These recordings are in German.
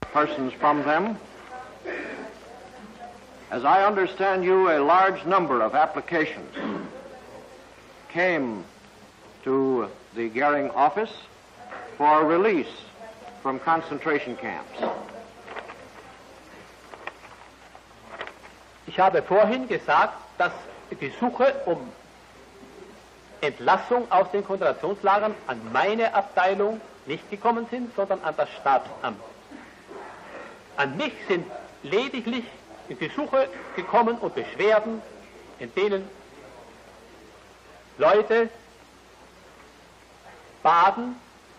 persons from them. As I understand you, a large number of applications came to the Goering office for release from concentration camps. Ich habe vorhin gesagt, dass Gesuche um Entlassung aus den Konzentrationslagern an meine Abteilung nicht gekommen sind, sondern an das Staatsamt. An mich sind lediglich Gesuche gekommen und Beschwerden, in denen Leute baten,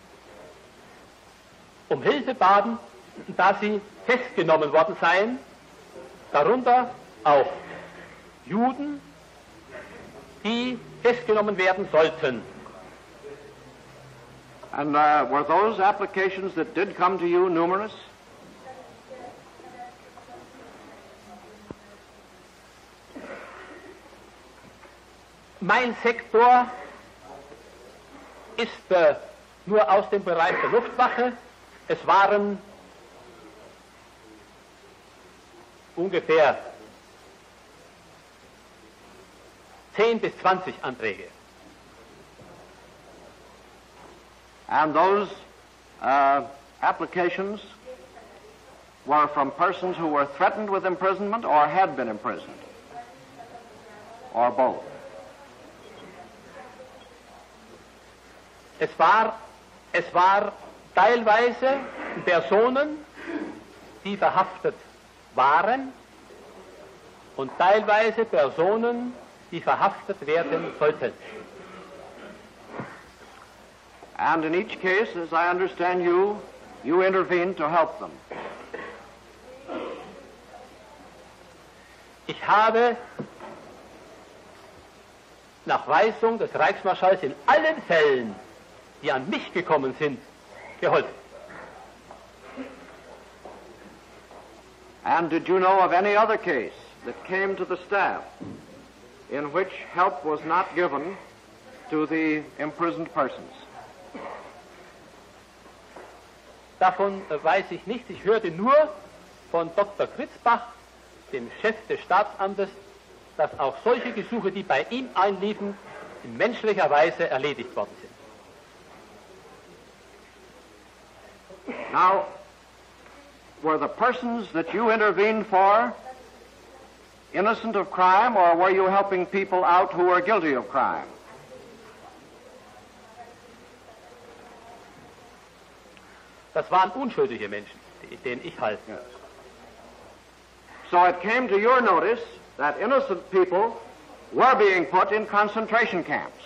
um Hilfe baten, da sie festgenommen worden seien, darunter auch Juden, die festgenommen werden sollten. And were those applications that did come to you numerous? Mein Sektor ist nur aus dem Bereich der Luftwaffe. Es waren ungefähr 10 bis 20 Anträge. And those applications were from persons who were threatened with imprisonment or had been imprisoned, or both? Es war teilweise Personen, die verhaftet waren, und teilweise Personen, die verhaftet werden sollten. And in each case, as I understand you, you intervened to help them. Ich habe nach Weisung des Reichsmarschalls in allen Fällen, die an mich gekommen sind, geholfen. And did you know of any other case that came to the staff in which help was not given to the imprisoned persons? Davon weiß ich nichts. Ich hörte nur von Dr. Kritzbach, dem Chef des Staatsamtes, dass auch solche Gesuche, die bei ihm einliefen, in menschlicher Weise erledigt worden sind. Now, were the persons that you intervened for innocent of crime, or were you helping people out who were guilty of crime? Das waren unschuldige Menschen, denen ich half. Yes. So it came to your notice that innocent people were being put in concentration camps.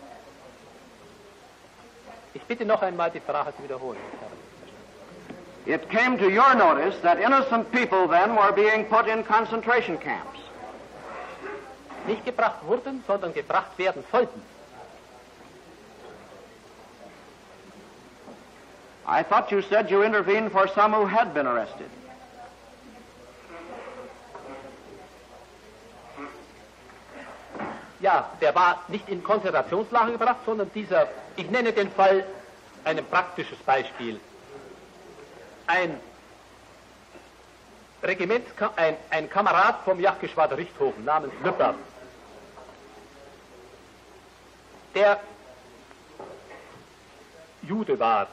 Ich bitte noch einmal die Frage zu wiederholen. It came to your notice that innocent people then were being put in concentration camps. Nicht gebracht wurden, sondern gebracht werden sollten. I thought you said you intervened for some who had been arrested. Ja, der war nicht in Konzentrationslager gebracht, sondern dieser, ich nenne den Fall ein praktisches Beispiel. Ein Kamerad vom Jagdgeschwader Richthofen namens Lüpper, der Jude war,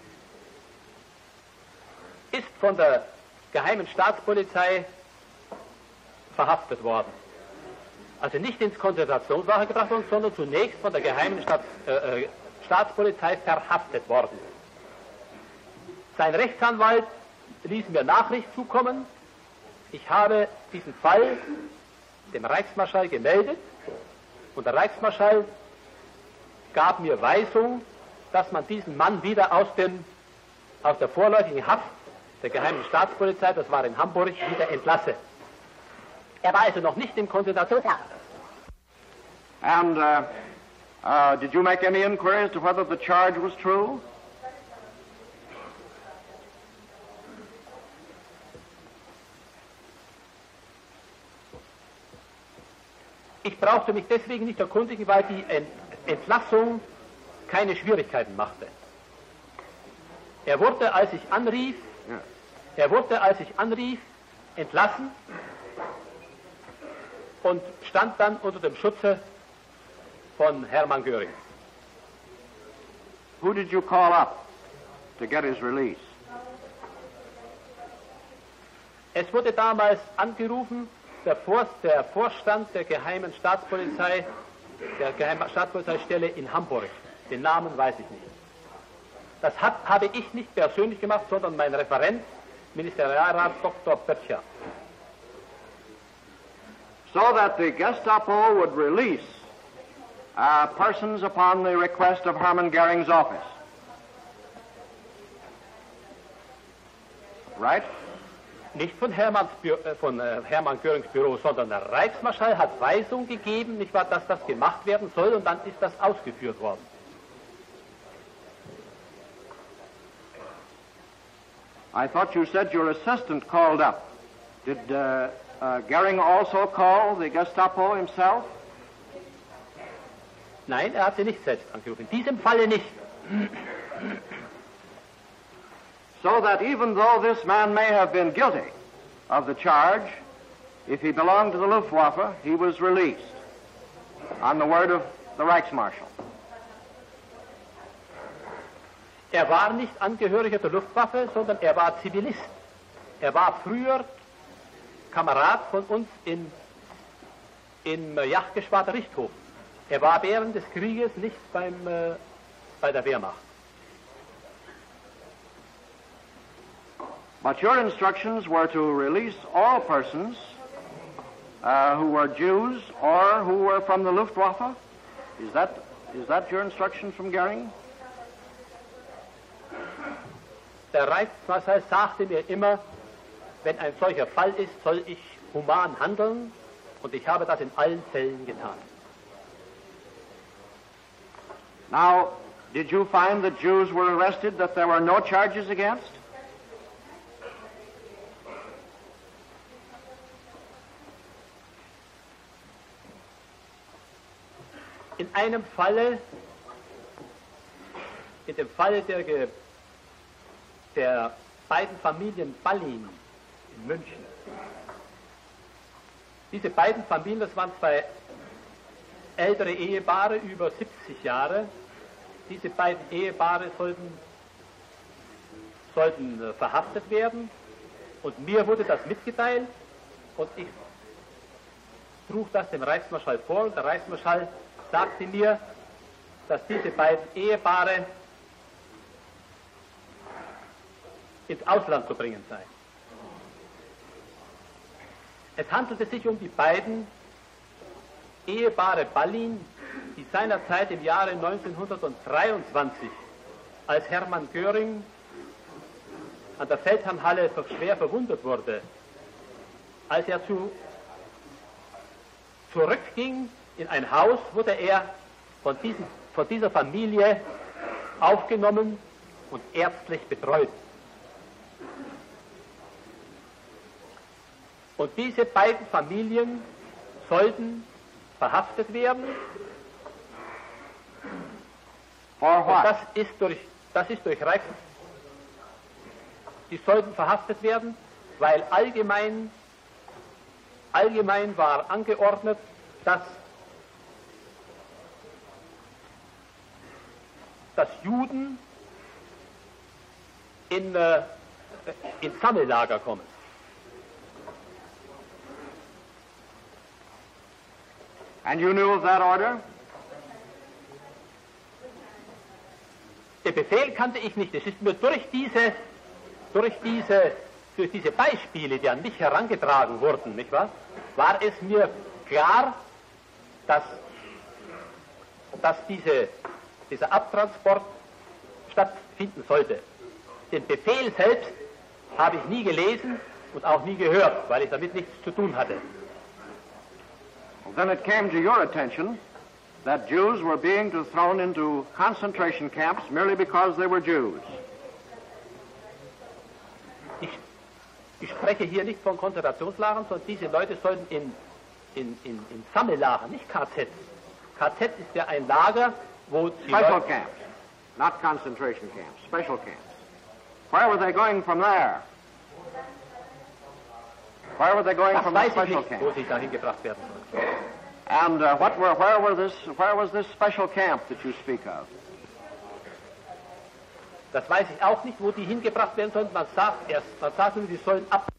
ist von der geheimen Staatspolizei verhaftet worden. Also nicht ins Konzentrationslager gebracht worden, sondern zunächst von der geheimen Staatspolizei verhaftet worden. Sein Rechtsanwalt ließ mir Nachricht zukommen. Ich habe diesen Fall dem Reichsmarschall gemeldet und der Reichsmarschall gab mir Weisung, dass man diesen Mann wieder aus der vorläufigen Haft der geheimen Staatspolizei, das war in Hamburg, wieder entlasse. Er war also noch nicht im Konzentrationslager. And did you make any inquiry as to whether the charge was true? Ich brauchte mich deswegen nicht erkundigen, weil die Entlassung keine Schwierigkeiten machte. Er wurde, als ich anrief, Er wurde, als ich anrief, entlassen und stand dann unter dem Schutze von Hermann Göring. Who did you call up to get his release? Es wurde damals angerufen, der Vorstand der Geheimen Staatspolizei, der Geheimen Staatspolizeistelle in Hamburg. Den Namen weiß ich nicht. Das habe ich nicht persönlich gemacht, sondern mein Referent, Ministerialrat Dr. Böttcher. So that the Gestapo would release persons upon the request of Hermann Goering's office. Right? Nicht von Hermann Görings Büro, sondern der Reichsmarschall hat Weisung gegeben, nicht wahr, dass das gemacht werden soll, und dann ist das ausgeführt worden. I thought you said your assistant called up. Did Goering also call the Gestapo himself? Nein, er hat sie nicht selbst angerufen. In diesem Falle nicht. So that even though this man may have been guilty of the charge, if he belonged to the Luftwaffe, he was released on the word of the Reichsmarschall. Er war nicht Angehöriger der Luftwaffe, sondern er war Zivilist. Er war früher Kamerad von uns im Jagdgeschwader Richthofen. Er war während des Krieges nicht bei der Wehrmacht. But your instructions were to release all persons who were Jews or who were from the Luftwaffe? Is that your instruction from Goering? Der Reichsmarschall sagte mir immer, wenn ein solcher Fall ist, soll ich human handeln, und ich habe das in allen Fällen getan. Now, did you find that Jews were arrested that there were no charges against? In einem Falle, in dem Falle der beiden Familien Ballin in München. Diese beiden Familien, das waren zwei ältere Ehepaare über 70 Jahre. Diese beiden Ehepaare sollten verhaftet werden, und mir wurde das mitgeteilt, und ich trug das dem Reichsmarschall vor, und der Reichsmarschall sagte mir, dass diese beiden Ehepaare ins Ausland zu bringen seien. Es handelte sich um die beiden Ehepaare Ballin, die seinerzeit im Jahre 1923, als Hermann Göring an der Feldherrnhalle schwer verwundet wurde, als er zurückging in ein Haus, wurde er von dieser Familie aufgenommen und ärztlich betreut. Und diese beiden Familien sollten verhaftet werden. For what? Und das ist durch Reichs. Die sollten verhaftet werden, weil allgemein war angeordnet, dass Juden in Sammellager kommen. And you knew of that order? Den Befehl kannte ich nicht. Es ist mir durch diese Beispiele, die an mich herangetragen wurden, nicht wahr, war es mir klar, dass dieser Abtransport stattfinden sollte. Den Befehl selbst habe ich nie gelesen und auch nie gehört, weil ich damit nichts zu tun hatte. Then it came to your attention that Jews were being thrown into concentration camps merely because they were Jews. Ich spreche hier nicht von Konzentrationslagern, sondern diese Leute sollten in Sammellager, nicht KZ. KZ ist ja ein Lager, wo die Special camps, not concentration camps, special camps. Where were they going from there? Where were they going Das from the weiß ich special nicht, camp? wo sie dahin gebracht werden sollen. And where was this special camp that you speak of? Das weiß ich auch nicht, wo die hingebracht werden sollen. Man sagt nur, sie sollen ab